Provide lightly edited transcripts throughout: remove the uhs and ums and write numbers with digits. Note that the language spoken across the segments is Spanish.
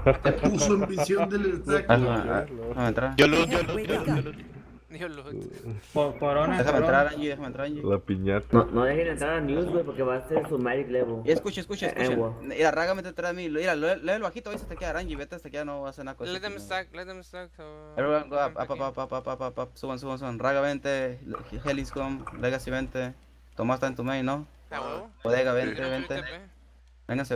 Te puso en visión del stack. Déjame entrar. Yo lo. Dios lo. Corona, Déjame corona. entrar, Angie, déjame entrar, Angie. La piñata. No dejen entrar a News, güey, porque va a ser su Magic Level. Y escucha. Agua. Mira, Raga, mete atrás de mí. Mira, lee el bajito, ahí se te queda Angie. Vete hasta que ya no va a hacer nada. Let them stack, let them stack. So... Everyone go up. Suban. Raga 20, Helix come, Legacy 20. Tomás está en tu main, ¿no? ¿A huevo? Bodega 20. TP. Véngase.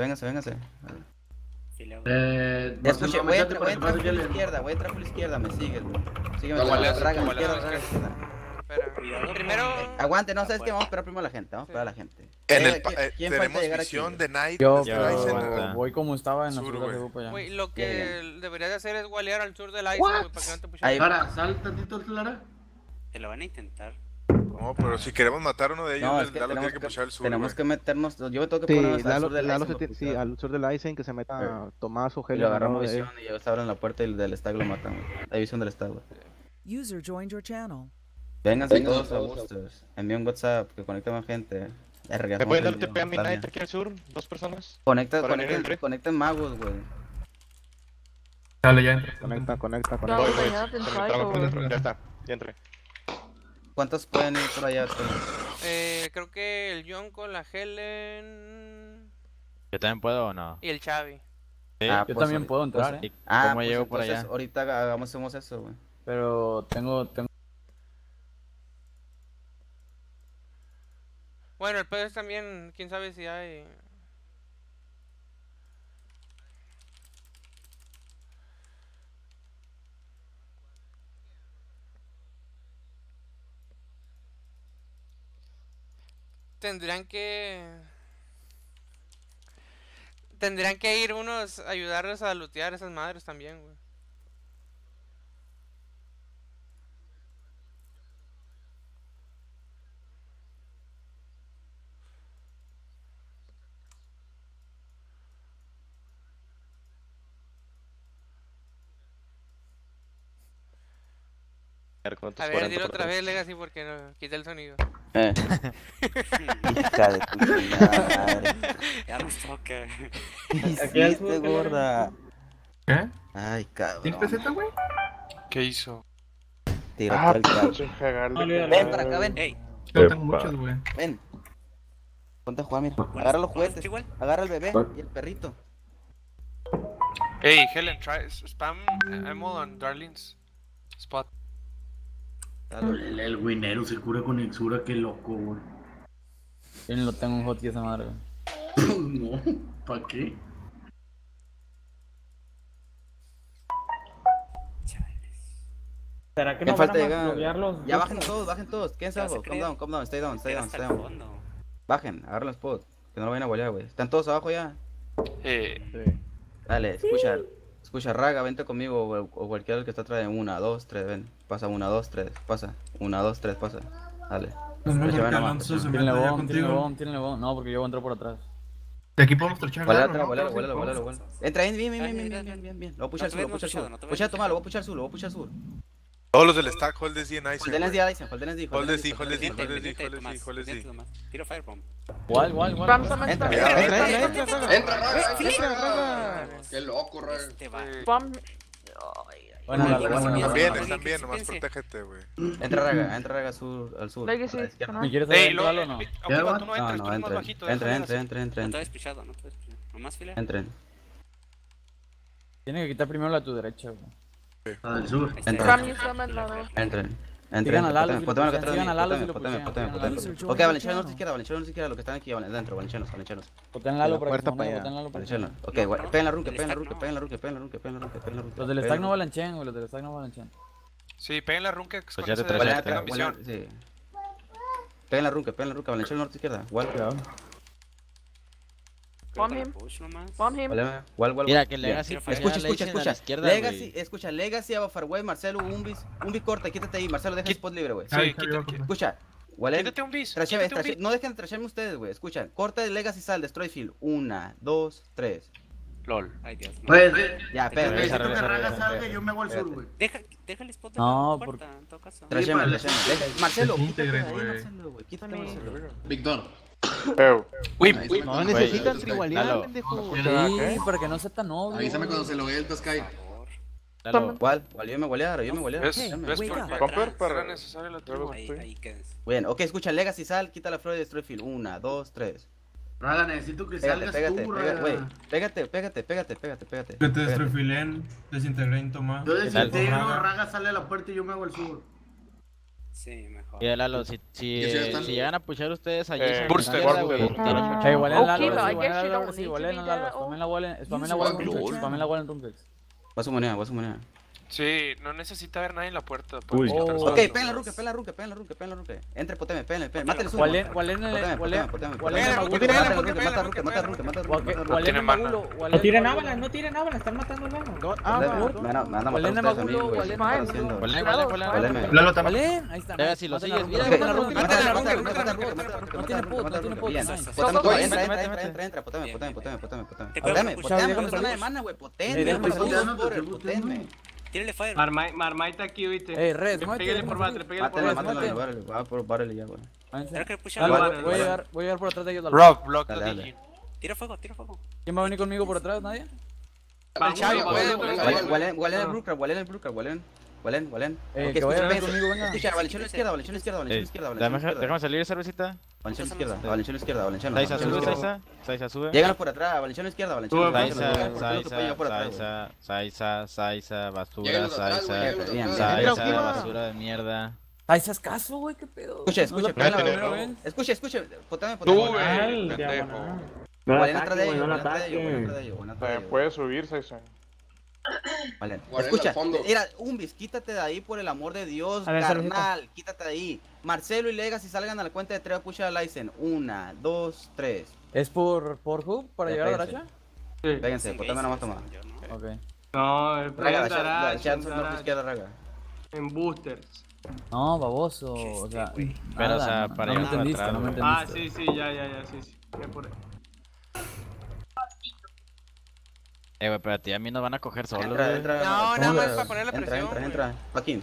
Marcelo, Escuche, voy a métete para que entrar pase por la Jalen. izquierda, me sigues, güey. Sígueme, Dale, Raga, dale, izquierda. Espera. Primero. Aguante, no, ¿sabes qué? Vamos a esperar primero a la gente, En el ¿Quién falta tenemos llegar visión aquí? de Night. Yo de Ryzen, voy como estaba en la Sur, sur güey. del grupo ya. Güey, lo que deberías de hacer es gualear al sur del ice, What? güey, para que no te pushes. Ahí. Clara, sal tantito, Clara. Te lo van a intentar. No, pero si queremos matar a uno de ellos, No, el es que Lalo tenemos tiene que pushar el sur. tenemos güey. que meternos, yo me tengo que Sí, poner al Lalo, sur del Lalo Aizen, se tiene, sí, porque, al sur del Aizen que se meta Tomás o y Helen. lo agarramos ¿no? visión y ellos abren la puerta y del stag lo matan, güey. La visión del stag, güey. User joined your channel. Vénganse todos a Boosters. Envía un WhatsApp que conecte más gente. ¿Me pueden dar TP a Midnight aquí al sur? ¿Dos personas? Conecten magos, güey. Dale, ya entra. Conecta. Voy. Ya está, ya entré. ¿Cuántos pueden ir por allá? Creo que el Yonko, la Helen ¿Yo también puedo o no? y el Chavi. Sí, Ah, yo pues, también puedo entrar, pues, ¿eh? Ah, ¿Cómo pues llego por entonces allá? ahorita hagamos eso, güey. Pero tengo... Bueno, el pedo es también, quién sabe si hay. Tendrían que ir unos a ayudarles a lootear esas madres también, güey. A ver, dilo otra vez, Legacy, porque no, quité el sonido. Hija de tu madre. Ya nos toca. ¿Qué hiciste, gorda? ¿Qué? Ay, cabrón. ¿10 pesetas, güey? ¿Qué hizo? Tiró todo el cacho. Ven para acá, ven. Ey, Yo tengo muchos, güey. Ven. Ponte a jugar, mira. Agarra los juguetes. igual? Agarra el bebé y el perrito. Hey, Helen, try spam ammo on Darlene's spot. El winero se cura con Exura, qué loco, güey. Yo no tengo un hotkey esa madre, güey. No, ¿para qué? ¿Será que ¿Qué no falta van a llegar? bloquearlos? Ya bajen todos. Quédense Ya se abajo. creen. Calm down, stay down. hasta el fondo. Bajen, agarren los spots. Que no lo vayan a bolear, güey. ¿Están todos abajo ya? Sí. Dale, escucha, Raga, vente conmigo o cualquiera del que está atrás de 1, 2, 3, ven. Pasa 1, 2, 3, pasa. 1, 2, 3, pasa. Dale. Es mejor que Presiona más. Alonso se Tírenle meta ya bomb, tírenle contigo. bomb, tírenle bomb. No, porque yo voy a entrar por atrás. De aquí podemos trachar. Vuela ¿no? atrás, vuélalo. Entra ahí, bien. Lo voy a pushar No te sur, ves mucho, no te ves Pucha, mucho. toma, lo voy a pushar sur. Todos los del stack, hold this D en Ice. Holdenles de Aizen, Hold this D. Tiro Firebomb. ¿Cuál? Entra. Entra, qué loco, Raga. Este va. Bueno, Están bien, nomás protégete, güey. Entra Raga al sur. A la izquierda. ¿Me quieres Hey, saber o no? Okiba, tú no entras, tú eres más entren. bajito. Entren. No te había despechado, no te había despechado. Nomás fila. Entren. Tienes que quitar primero la de tu derecha, güey. Al sur. Entren. Sigan a Lalo, si lo Poteme, pushean, sigan a Lalo si lo poteme. pushean, sigan a Lalo. Ok, Valenciano no izquierda, los que están aquí adentro, Valencianos. Boten Lalo para que puerta se para mueva, allá. boten Lalo para que se Valencianos. mueva. Ok, peguen la runque. Peguen la runque. Los del stack no balanchean, güey, los del stack no balanchean. Sí, peguen la run que con ya ese te de traes, la tengan visión. Sí. Peguen la runque, Valenciano norte izquierda. Igual. Mira, que Legacy Escucha. Legacy a Farway, Marcelo, un bis corta, quítate ahí, Marcelo, deja el spot libre, güey. Sí, quítate. Escucha, Wallen, Quítate un bis. no dejen de trashearme ustedes, güey. Escucha, corta de Legacy sal, destroy field. 1, 2, 3. LOL. Ay, Dios. Pues, Ya, pégale. necesito que Raga salga y yo me hago al sur, güey. Deja el spot de No, la porque- puerta, en todo caso. Trashearme. Marcelo, Se integren, quítate ahí, güey. Marcelo, güey. Quítate, Marcelo. Víctor, No necesitan tribalear, pendejo. Sí, para que no sea tan obvio. Avísame cuando se lo vea el Tascay. ¿Cuál? Yo me golearon, ¿Ves? ¿Ves wake por up. qué Comper, para- era necesario la tribu? Ahí quedes. Bien, ok, escucha, Legacy sal, quita la flor y destroy field. 1, 2, 3. Raga, necesito que Pégate, salgas pégate, tú, pégate, güey. Raga. Pégate. Que te destrofilen, desintegren, toma. Yo desintegro, Raga. Raga sale a la puerta y yo me hago el sur. Sí, mejor. Y Lalo, si llegan a pushar ustedes allí, Eh, Burster. igual en Lalo, Okay, but I igual guess you en don't Lalo, need to igual en be Lalo, that spamen la wall en Rumplex. Va su moneda. Sí, no necesita haber nadie en la puerta. Uy. Ok, peguen la ruque. Entre, poteme. Mátale su. ¿Cuál es el Magulo? No tiren ábalas, están matando al Lalo. ¿Cuál es el Magulo? Lalo también. Ahí está. Si lo sigues, No tiene pot. Entra, poteme. No zona de mana, güey, poteme. Tírale fire. Marmaita aquí, viste. Red, Pégale por batre, pégale por Mátale, batre. va por barrele ya, güey. Creo que push Voy a llegar por atrás de ellos. Rob, block the Dale. Digin. Tira fuego. ¿Quién va a venir conmigo por atrás? ¿Nadie? Walen el Brookcraft, Walen. Que vaya a venir conmigo, venga. Escucha, Valenciano izquierda. Déjame salir, cervecita. Valenciano izquierda. Saiza, sube. Llegan por atrás, Valenciano izquierda. Saiza, basura, Llégalos atrás, güey, Saiza, llégalos Bien, atrás. bien. Saiza, basura de mierda. Saiza es caso, güey, qué pedo. Escucha, potame. No Walen la atrás de ataquen, ellos, no la Walen atrás de ellos, ataquen. Puede subir, Saison. Vale. Guarden Escucha, al fondo. mira, Umbis, quítate de ahí por el amor de Dios, A ver, carnal, quítate de ahí. Marcelo y Legacy salgan a la cuenta de 3 a push a Lysen. 1, 2, 3. ¿Es por hub para Ya, llegar a la péguense. racha? Péguense, potame nomás toma. Ok. No, el Raga, la chat no izquierda, Raga. en boosters. No, baboso, o sea, Pero, o sea, para no me llegar para entendiste, atrás, no me güey. entendiste. Sí, ya, sí. Ya por ahí. Güey, pero a ti a mí nos van a coger solos, Entra, güey. entra. No, nada más para ponerle Entra, presión. entra. Paquín.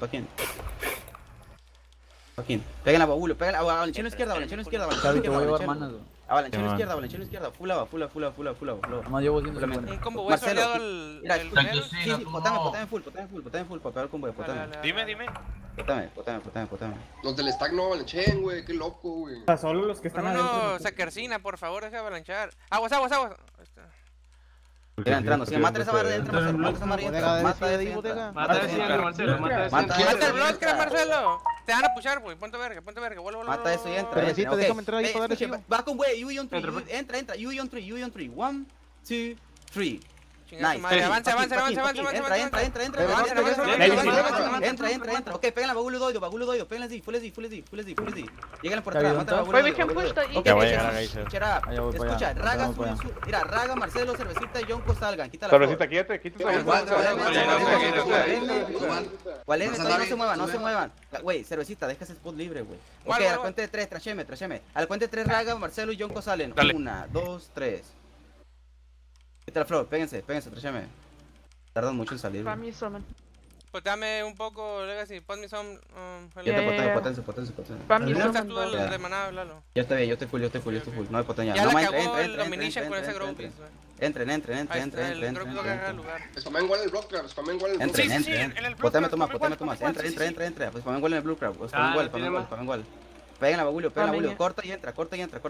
Pégala a Babulo, pégala a Valenciano izquierda, Valenciano izquierda. Chavi, te voy a llevar manas, güey. A Valenciano izquierda. Full aba. Nomás llevo 150. Un combo voy Marcelo, soleado al mira, primero. sí, potame full, para pegar el combo, potame. Dime. Potame. Los del stack no Valencian, güey, qué loco, güey. Solo los que están Bruno, adentro. Saquercina, por favor, deja de avalanchar. Aguas. Ahí está. Sigue entrando, sí, mata esa barra dentro, Marcelo, mata esa barra dentro. Mata esa bodega. Mata ese Marcelo, mata ese. Mata el blocker, Marcelo. Te van a pushar, güey. Ponte verga. Vuelvo. Mata eso y entra. Cervecita, déjame entrar ahí para darle Escucha, tiro. va con güey, you on 3, entra, you on 3. 1, 2, 3. Chinga su madre. Nice. Avanza. Entra. Ok, pégala a Bagulo Doido. Pégala así, full así. Llegan por atrás, mata a Bagulo Doido. Ok, Ya voy a llegar a Geyser. escucha, Raga, mira, Raga, Marcelo, Cervecita y Yonko salgan. Quita la Cervecita, quítate. ¿Cuál es? No se muevan. Güey, Cervecita, deja ese spot libre, güey. Ok, a la cuenta de 3, trasheme. A la cuenta de 3, Raga, Marcelo y Yonko salen. 1, 2, 3. Quita la flor, péguense, trasheme. Tardan mucho en salir. Pues dame un poco, Legacy. Ponme some. Potencia. ¿Cómo estás tú de maná, Lalo? Yo estoy bien, yo estoy full. No hay potencia. Ya No, la entra. cagó el Domination con ese Gropis, güey. Entren. Ahí está, el Gropis lo caga al lugar. Spamen igual el block, spamen igual el Entren. en el Potame Blue Crab, Tomás. Entra. Pues spamen igual en el Blue Crab. Spamen igual. Pégala a Bagulio. Corta y entra.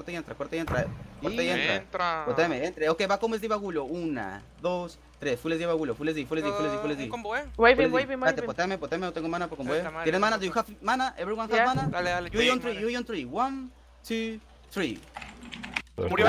Entra. Potame, entre. Ok, va como es de Bagulio. 1, 2, 3. Full es de Bagulio. Un combo, Waving. Potame, no tengo mana por combo. Está mal, ¿Tienes ya. mana? Do you have mana? Everyone have mana? Dale. You on 3. 1, 2, 3. Murió.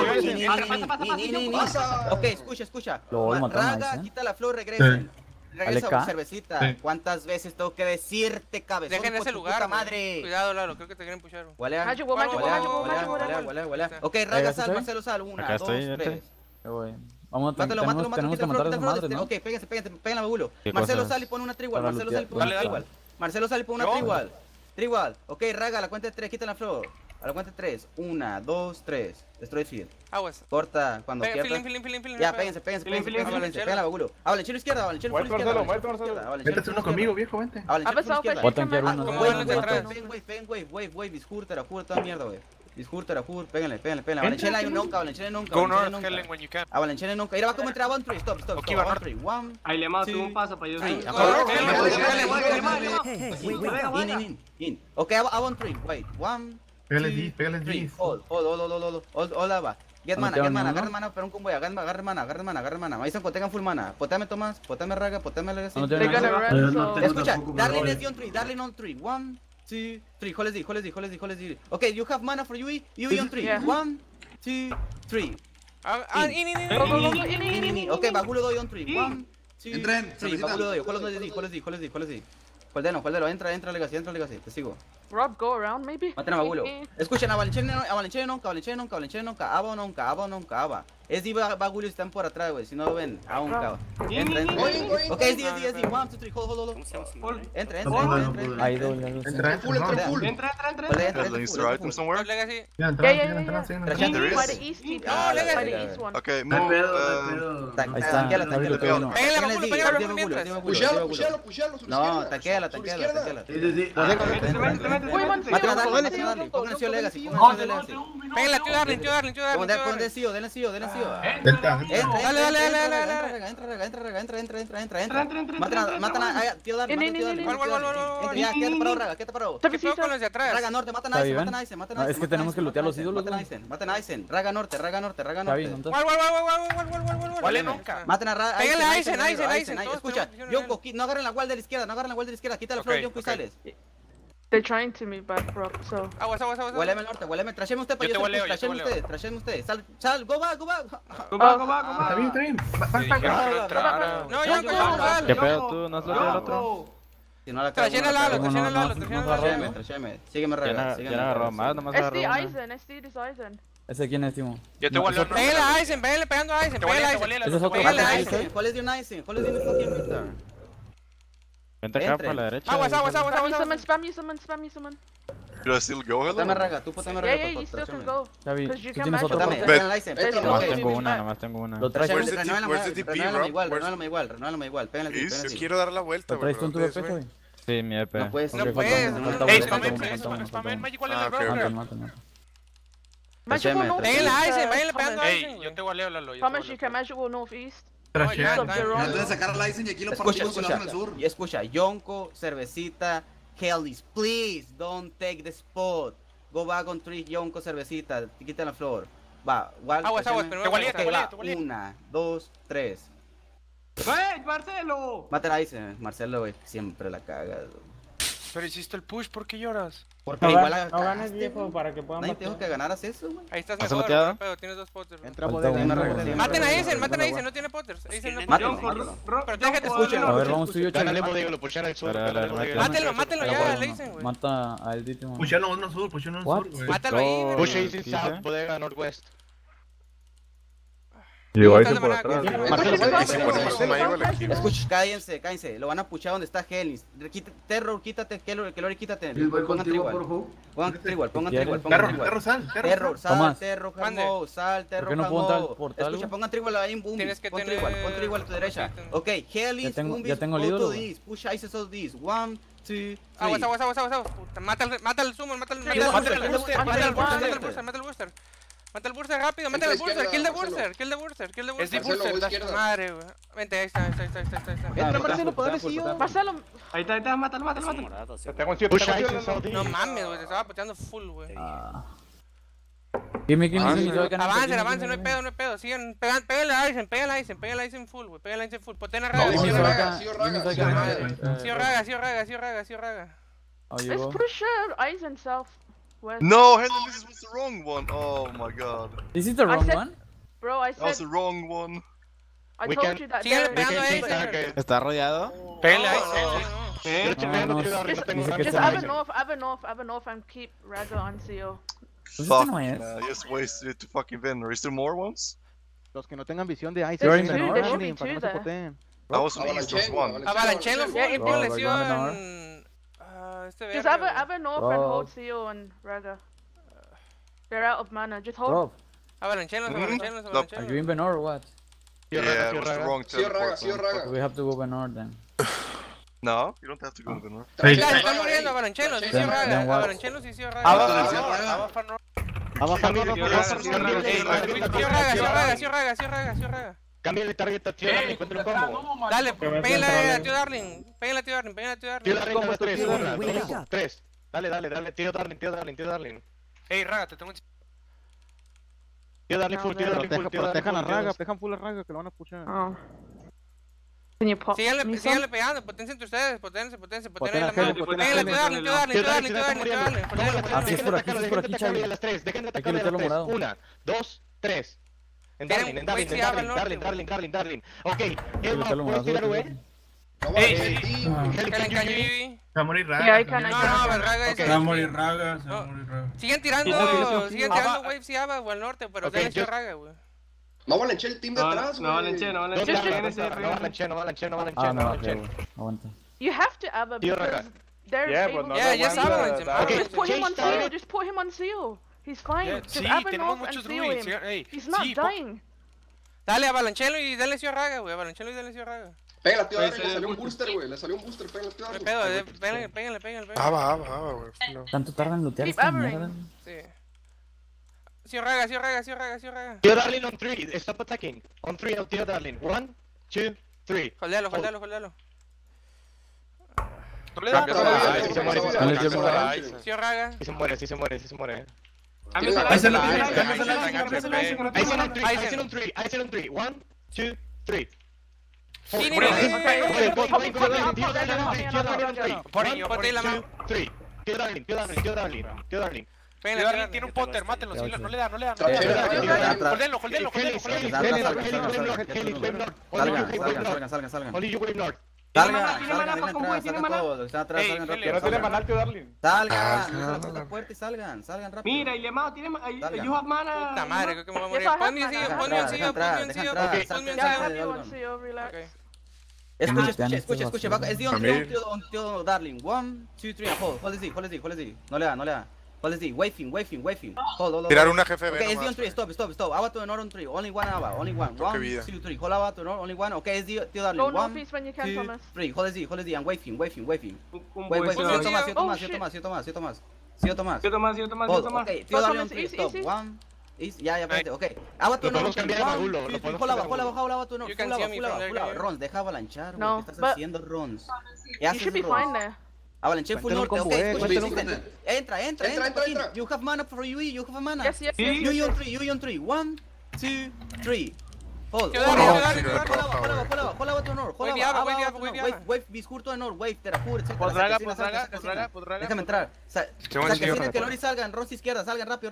Ok, escucha. Lo voy a matar, Raga, nice, quita la flor, regresa. Regresa, LK. Cervecita. Sí. ¿Cuántas veces tengo que decirte, cabezón? Dejen por ese tu lugar. puta güey. madre. Cuidado, Lalo. Creo que te quieren pushar. Walea. Machugo. Ok, Raga, ¿sí sal, soy? Marcelo sal. 1, Acá 2, estoy, 3. vente. Vamos, Mátalo, tenemos que matar a esa madre, ¿no? Ok, péguense, péguen a Bagulo. ¿Qué Marcelo cosas? sal y pone una trigual. Para Marcelo lutear. sal y pone una Dale. trigual. Marcelo sal y pone una Yo. trigual. Trigual. Ok, Raga, a la cuenta de 3, quita la flor. A la cuenta de 3. 1, 2, 3. Destroy field. Aguas. Corta cuando quieras. Feeling. Ya, péguense. Pégala a Bagulo. A Valenciano izquierda, Muerte, Marcelo. Vete uno conmigo, viejo, vente. A Valenciano full izquierda. Voy a tanquear uno. ¿Cómo Wave, van a entrar? Discurta, toda mierda, güey. Disjurter, ajur, péganle. Avalanchela hay nunca, Avalanchela nunca. Go north, Helen, when you can. Avalanchela nunca. Mira, va como entra Avon 3, stop. Okay, va Avon 3, 1. Ahí le mato un paso para yo. In. Okay, Avon 3, wait. 1, Pégale 3, D. hold, va. Get mana, agarra mana, pero un convoy, agarra mana. Ahí se tengan full mana. Potame Tomás, potame Raga, potame Legacy. Escucha, Darling on 3, 1, 2, 3, hold D. Okay, you have mana for UE on 3, 1, 2, 3. Okay, Bagulo doy on 3, 1, 2, 3, Bagulo doy, hold D. Holdelo, entra Legacy, te sigo. Rob, go around maybe. Maten a Bagulo. Escuchen, Avalanchela nunca. Aba nunca. Es di Bagulo están por atrás, güey. Si no lo ven, a un cabo. Entra. Ok, es di. 1, 2, 3, hold. Entra. Ahí dos. Entra. Legacy. Okay, Ahí está. Pushalo. No, tanqueala. Pónganle Legacy. Ponle CEO, denle CEO. Entra. Matan a tío Darling. Quédate parado. ¿Qué pedo con los de atrás? Raga norte, matan a Aizen. Es que tenemos que lootear los ídolos. Matan a Aizen. Raga norte. ¿Cuál nunca? Maten a Pégale a Aizen. Escucha, Yonko, no agarren la wall de la izquierda, quita la flor, Yonko y sales. They're trying to me back, Rob, so. Aguas. Huéleme el norte, trasheme usted para trasheme usted. Sal, go back. Está bien. No, Yonko. ¿Qué pedo tú? ¿No has looteado el otro? Si no la Trasheme al Lalo. Trasheme. Sígueme, Raga. ¿Quién agarró más? Nomás SD agarró una. Aizen. ¿Ese quién es, Timo? Yo te voy a Pégale a Aizen, pegando a Aizen. Ese es otro. ¿Cuál es de un Aizen? ¿Cuál es de un fucking Victor? Vente acá para la derecha. Aguas. Summon. Should I still go, Helen? Potame Raga, tú potame Raga. Yeah, you still can go. Xavi, Because you ¿tú can tienes match otro? Nomás tengo una. Lo traes Where's the DP, Rob? Renuélame igual. Pégale Please, así. quiero dar la vuelta, ¿Lo traes tú en tu güey. BP, Xavi? Sí, mi EP. No puedes. No Ok, puedes. falta Ey, uno. spamen Magic Wall en Ah, el ok, roster. Mátalo. Pégale a Aizen, váyanle pegando a Aizen. Yo te waleo, Lalo. Thomas, you can measure go northeast. sacar a Aizen y aquí lo Escucha, Yonko, cervecita, Hellis, please don't take the spot. Go back on 3, Yonko, cervecita, quita la flor. Va, Aguas, pero te waleo. 1, 2, 3. ¡Hey, Marcelo! Mata a Aizen, Marcelo, güey, siempre la caga. Pero hiciste el push, ¿por qué lloras? Porque igual la No ganes, cagaste, viejo, güey. para que puedan Nadie tengo que ganaras eso, güey. Ahí estás ¿Has mejor, looteado? pero tienes 2 potters. Entra Falta bodega. una. Maten a Aizen, no tiene potters. Aizen no Mátalo. Pero déjate Escúchenlo. A ver, vamos tú y yo, Dale, Xavi. bodega, lo pusieron al sur. Mátelo ya, le dicen, güey. Mata a el Ditimo. Pusieron uno sur, güey. Mátalo ahí, güey. Push Aizen south, bodega northwest. Llegó Ahí por atrás. Escucha, cállense. Lo van a puchar donde está Hellis. Terror, quítate, Kelori, quítate. Pongan Trigual. Perro, sal. Terror, Tomás. sal, ¿Por qué no puedo entrar al portal? Escucha, pongan Trigual ahí, boom. Tienes que Pon tener- Trigual a tu derecha. Ok, Hellis, Ya tengo el ídolo, these. Push Isis of these. 1, 2, 3. Aguas. Puta, mata el summon, mata el booster. Mata el booster rápido, mata el booster, kill the booster. Es de booster. Madre, güey. Vente, ahí está. Entra Marcelo, poder Marcelo, Ahí está, mátalo. Push Aizen south. No mames, güey, te estaba puteando full, güey. Gimme, Avance, no hay pedo. Sigan, pégale a Aizen full, güey. Pégale a Aizen full. Potena Vamos, Raga. sí, Raga. let's push Aizen south. West. No, Helen, this was the wrong one. Oh my god. Is it the wrong one? Bro, I That was said, the wrong one. I We told can- you that Síganle there- pegando a Aizen. ¿Está rodeado? Pégale a Aizen. Estoy pegando tiro de arriba, tengo Dice una que Just está- have a north and keep Raga on CO. Pues este Fuck, no es. man, I just wasted it to fucking Venner. Is there more ones? Los que no tengan visión de Aizen. There should be Para que no two se poteen. That was an east, was one. Avalanchelo full, Yeah, con yeah. lesión. Este Just verga, have a north and hold CO and Raga. They're out of mana. Just hold. Rob, Avalanchelos. are you in Benor or what? Yeah, it was the wrong teleport. Raga. We have to go Benor then. No, you don't have to go to Venner. Están muriendo Avalanchelos, sí, Then what? Avalanchelos y sí, Raga. Abajo, Cambia el target a Tío Darling, encuentra un combo. Dale, pégale a Tío Darling. Pégale a Tío Darling, pégale a Tío Tío Darling. Darling, 3, 1, 2, 3. Dale, Tío Darling. Ey, Raga, te tengo un... Tío Darling full, Tío Darling full, protejan a Raga, protejan full a Raga que lo van a pushar. Oh. Can you pop? Síganle pegando, potencia entre ustedes, potencia la Potena, mano. Pégale a Tío Darling. Así es por aquí, Chavi. Dejen de atacarle a las 3. 1, 2, 3. En Darling. Ok, el ¿puedes tirar UE? Va a morir Raga. Yeah, I can. Se va a morir Raga. Siguen tirando waves y Ava o al norte, pero denle a Raga, güey. No valenche el team de atrás, No valenche. No valenche. Aguanta. You have to Abba because they're able to. Yes, Ava. Just put him on seal. Just put him on seal. He's fine. Just Sí, Abba tenemos north and muchos seal druids. him. He's not dying. Dale a Balanchelo y denle a Raga, güey. A Balanchelo y denle a Raga. Pégale a Tío Darling, le salió un booster, güey. Le salió un booster, pégale a Tío Darling. Pégale. Ava, güey. ¿Tanto tardan en lootear Keep esta hammering. mierda? Sí. Sí, Raga. Tío Darling on 3, stop attacking. On 3, Tío Darling. 1, 2, 3. Holdealo. No le da. Sí, Raga. Sí se muere. Ahí se lo Aizen on 3. 1, 2, 3. Ponte la mano. Tío Darling. Tío Darling tiene un Potter, mátenlo. No le da. Holdenlo. Salgan. Only you wave north. Salgan todos, están atrás, salgan rápido. No tiene mana, Tío Darling. Salgan, la puerta y salgan rápido. Mira, y Llamado tiene you have mana. Puta madre, creo que me voy a morir. Yes, I Ponme have un CEO. Escuche, es Tío Darling. 1, 2, 3, hold Z. No le da. Hold Z, waving. Hold. Tirar una jefe. Okay, it's on 3, stop. Ava to the north on 3, only one Ava, only one. 1, 2, 3, hold Ava to the north, only one. Okay, it's Tío Darling. Go 1, northeast when you can, 2, Thomas. 3, hold Z, and waving. Wait, Tomás. Hold, okay, Tío Darling on 3, stop. 1, ya, espérate, okay. Ava to the north, 1, 2, 3, hold Ava to the north, full Ava. Rons, deja avalanchar, güey, ¿qué estás haciendo, Rons? You should be fine there. Avalanche full norte, okay, escucha, entra. You have mana for UE, you have mana. Yes. You on 3, 1, 2, 3. Hold. Wave, Biscur to the north, wave, Terajur, etc. Déjame entrar. Saquecines que Lori salgan, Ross izquierda, salgan rápido.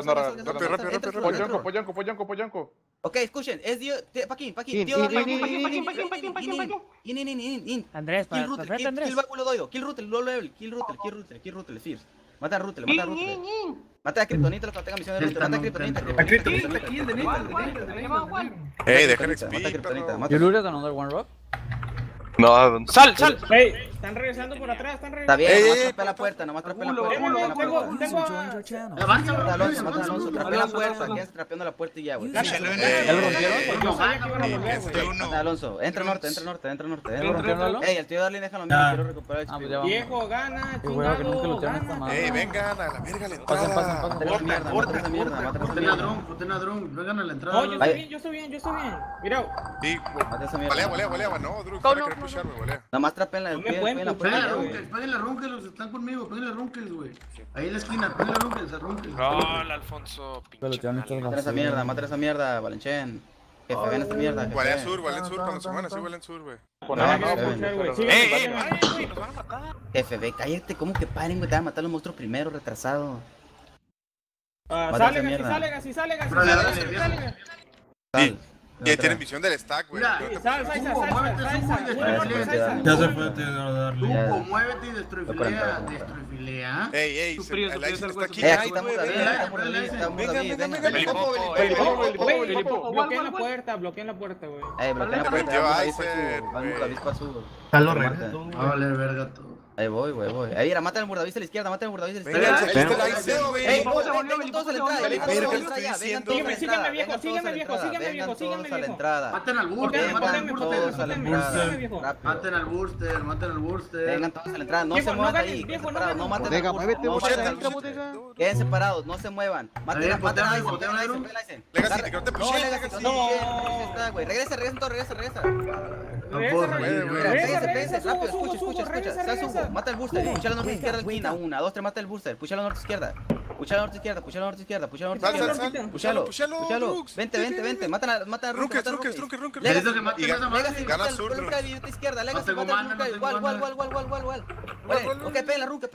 Pollonco. Ok, escuchen, es Paquín, Tío in. Andrés, para frente, Andrés. Kill Báculo Doido, kill Rutel, Fierce. Mata a Rutel. Mata a Kryptonita, los que tengan misión de Rutel. Mata a Kryptonita. Dejen XP. You looted another one rock? No, I haven't. ¡Sal! Hey, están regresando por atrás, Está bien, nomás trapea la puerta, Mata a Alonso, trapea la puerta, quédate trapeando la puerta y ya, güey. ¿Ya lo rompieron? Yo sabía que iban a volver, güey. Mata a Alonso, entra norte. ¿Lo rompieron? Ey, el Tío Darling déjalo mismo, quiero recuperar Ah, pues XP. ya vamos. Viejo, gana, Qué hueva que nunca chingado, lootearon esta gana. madre. Vengan a la verga la Pasen. entrada. Mata esa mierda. Potena drone, vengan a la entrada. No, yo estoy bien. Mira, Sí, Mata esa mierda. volea. No, Drew, Go, van a no, querer no, pusharme, volea. Nomás trapen la Peguen la puerta. Runkels, están conmigo, peguen la Runkels, güey. Ahí en la esquina, peguen la Runkels. Gol, Alfonso, Lo lootearon estas Mata esa mierda, Valenchen. Jefe, ven esta mierda. Valen sur, cuando se van así, Valen sur, güey. nos van a matar. Jefe, ve, cállate, ¿cómo que paren, güey? Te van a matar los monstruos primero, retrasado. sale, así sale. Ya tienen visión del stack, güey. Ya se fue, Lupo, muévete y destruyfilea. Ey, el Aizen está aquí. Aquí estamos David, Bloqueen la puerta, güey. bloqueen la puerta. Metió Aizen, Vamos la avispa azul. Está lo verga todo. Vale, verga todo. Ahí voy, güey, voy. Ahí, mata al Murdavis a la izquierda, mata al Murdavis a la Venga, izquierda. Ey, vengan todos a la entrada, vengan todos a la entrada, vengan todos a la entrada, Sígueme, viejo, sígueme, viejo, vengan todos a la viejo. entrada. Maten al Burster, Vengan maten al todos a la entrada. Burster. Maten al Burster, maten al Burster. Vengan todos a la entrada, no se muevan ahí, queden separados, no maten al Burster, no maten al Burster. Queden separados, no se muevan. Maten a Aizen, peguen a Aizen, peguen a Aizen. Legacy, que no te pushes, Legacy, no, regresa todos, regresa. Péguense, rápido, escucha, se subo, mata el Burster, pucha a la norte izquierda esquina, 1, 2, 3, mata el Burster, pucha a la norte izquierda, puchalo, vente, mata a Runker, Legacy, gana sur, izquierda, Legacy, igual, ok, peguen la Runker,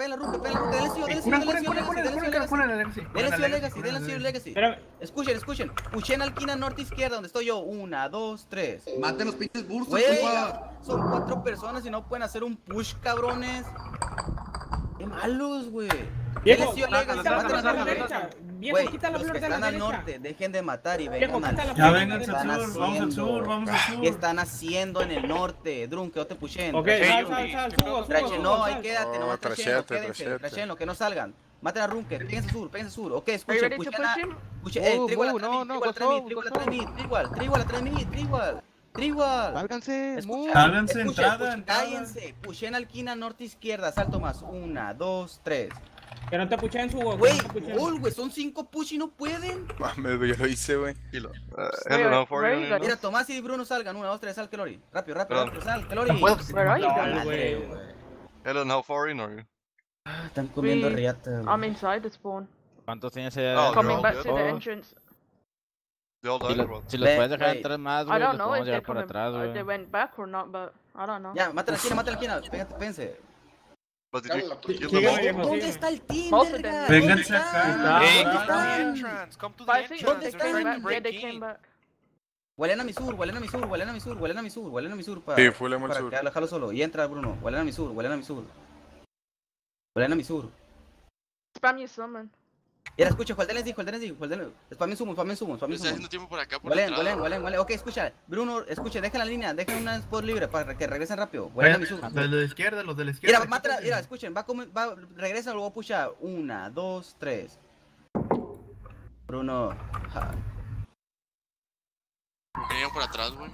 denle Legacy, escuchen, puchen al esquina norte izquierda, donde estoy yo, 1, 2, 3, maten los pinches Bursters, son 4 personas y no pueden hacer un push, cabrones. Qué malos, güey. Viejo, quita la derecha. Viejo, quita la flor de la derecha. Están al norte, dejen de matar y vengan al ya vengan al sur, vamos al sur. ¿Qué están haciendo en el norte? Drunk, que no te pushen. Ok, sal, no, ahí quédate, no trashenlo, que no salgan. Maten a Runke, péguense sur. Ok, escuchen, Trigual. Háganse entrada. Cállense. Pushen al quina norte izquierda. Salto más. 1, 2, 3. Que no te puchen su güey. Güey, son 5 push y no pueden. Mames, yo lo hice, güey. Mira, Tomás y Bruno salgan. 1, 2, 3, sal, Kelori. Rápido, sal, Kelori. Hello, how foreign are you? Están comiendo riata. I'm inside the spawn. ¿Cuántos tienes ese? Coming back to the entrance. Si los puedes dejar entrar más, güey, I don't los know podemos if llevar por atrás, güey. they went back or not, but I don't know. Ya, mata la esquina, péguense. ¿Dónde está el team, verga? Vénganse acá. ¿Dónde están? Huelen a mi sur para que alejarlo solo. Y entra Bruno, huelen a mi sur. Spam your summon. Era, escucha, Jueldenes dijo. Spamen sumo. Estoy haciendo tiempo por acá, por Huelen. Ok, escucha. Bruno, escucha, dejen la línea, dejen una spot libre para que regresen rápido. Huelen a mi sur. Los de la izquierda. Mira, escuchen, regresa, luego pucha. 1, 2, 3. Bruno. Venían por atrás, güey.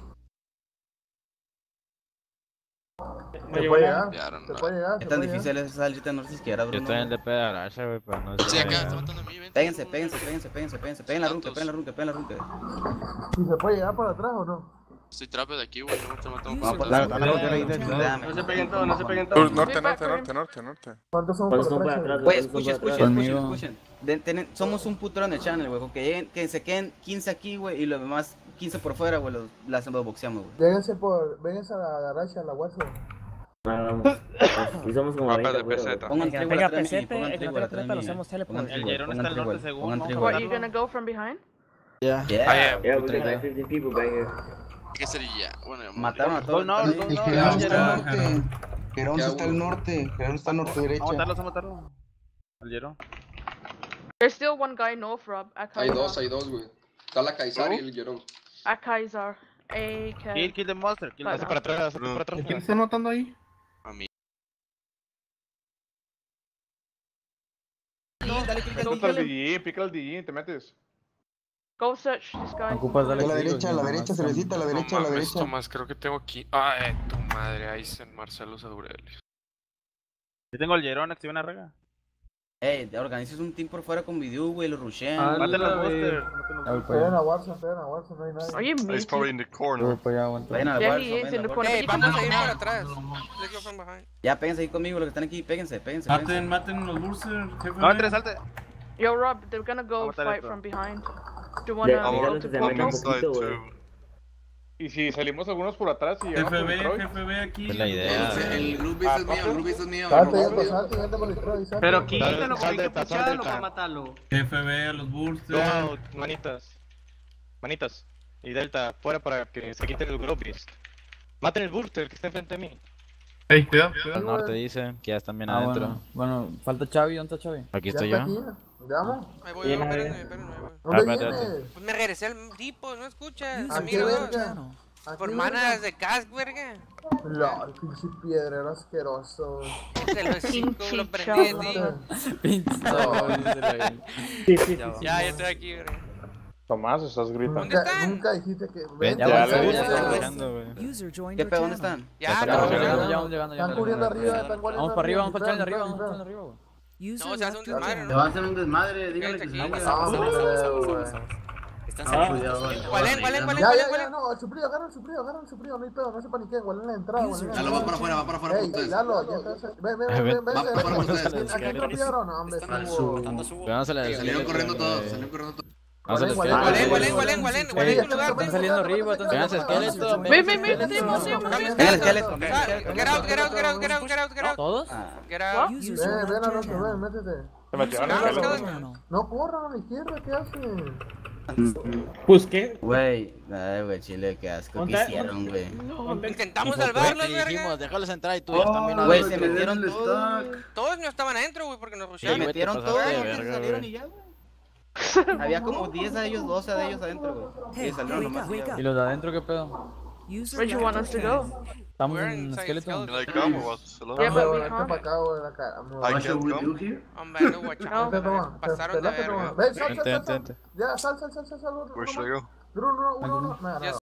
¿Se puede llegar? Es tan difícil esa salita norte izquierda, Bruno. Yo estoy en el DP de Aracha, güey, pero no sé. Sí, acá, está matando a mí, ven. Péguense. Peguen la runque. ¿Y se puede llegar para atrás o no? Estoy trape de aquí, güey, no me está matando. No se peguen todos, Norte. ¿Cuántos son por atrás? Güey, escuchen. Somos un putero en el channel, güey. Que se queden 15 aquí, güey, y los demás 15 por fuera, güey, los boxeamos, güey. Vénganse a la garacha, a la guasa. Y somos como 20, Pongan trébol atrás de mí, El Jerón está al norte según. What, are you gonna go from behind? Yeah, Yeah, we got like 50 people back here. ¿Qué sería? Bueno, mataron a todos. Jerón está al norte. Jerón está al norte derecha. Vamos a matarlo. Al Jerón. There's still one guy north, Rob. Hay dos, güey. Está la Kaisar y el Jerón. A Kaiser. AK. Kill the monster. Hace para atrás. ¿Quién está notando ahí? A mí. Dale click Pica al DJ, te metes. Go search this guy. Ocupas darle a la derecha, cervecita, a la derecha. Tomás, creo que tengo aquí. Ay, tu madre, Aizen, Marcelo Aurelius. Yo tengo el Jerón, activa una rega. Organices un team por fuera con video, güey, lo rushen. Maten los busters. Pegan a Warzone, no hay nadie. Are you muted? He's probably in the corner. Vayan al Yeah, he is in the corner. Vamos a ir por atrás. Let's go from behind. Ya, péguense ahí conmigo, los que están aquí, péguense. Maten los boosters. No, entre, salte. Yo, Rob, they're gonna go fight from behind. Do you wanna go to Inside Y si salimos algunos por atrás y FB aquí. Es la idea. El Ruby es mío. Pero quítalo, hay que pucharlo para matarlo. FB a los boosters. No, manitas. Y Delta, fuera para que se quiten los groupies. Maten el booster que está enfrente de mí. Cuidado. Al norte dice que ya están bien adentro. Bueno, falta Xavi, ¿dónde está Xavi? Aquí estoy yo. Ahí voy, espérenme. Pues me regresé al tipo, no escuchas. Mira, Por manas de casco, verga. No, pinche piedrero asqueroso. De los 5 lo prendí, Ya estoy aquí, verga. Tomás, estás gritando. Nunca dijiste que... Ven, Ya, ya llegando, güey. ¿Qué pedo? ¿Dónde están? Ya, Estamos llegando. Están cubriendo arriba, están guardando. Vamos para arriba, vamos para el arriba, vamos para arriba, güey. No, se hace un desmadre, Te ¿no? va a hacer un desmadre, dígale que se vaya. Están ¿Cuál es? Ya, no, el suplido, agarra el suplido, no hay pedo, no se paniquen, guarden la entrada, Ya lo va para afuera, por Ey, ustedes. Lalo, ya está, ven, Va para afuera por ustedes. ¿aquí no pillaron? No, hombre, Salieron corriendo todos. Vamos a la ¿Cuál es tu lugar? Están saliendo arriba, están saliendo esqueleto. Ven. El esqueleto. Get out. ¿Todos? Get out. Ven, Alonso, ven, métete. Se metieron en el pelo. No corran a la izquierda, ¿qué hacen? Pues qué. Güey, chile, qué asco. ¿Qué hicieron, güey? Intentamos salvarlos, verga. Dijimos, déjalos entrar y tú ya también. Güey, se metieron todos. Todos no estaban adentro, güey, porque nos Se rushearon. metieron todos, salieron y ya, güey. Había como 10 de ellos, 12 de ellos adentro, güey. Y salieron nomás. ¿Y los de adentro qué pedo? Where you want us to go? Estamos en esqueleto. Like, come, what's the Yeah, but we Vete para acá, güey, acá. I can't come. Hombre, no, guachao. Pasaron de verga. Ven, sal. Ya, sal. Where should I go? Uno, nada.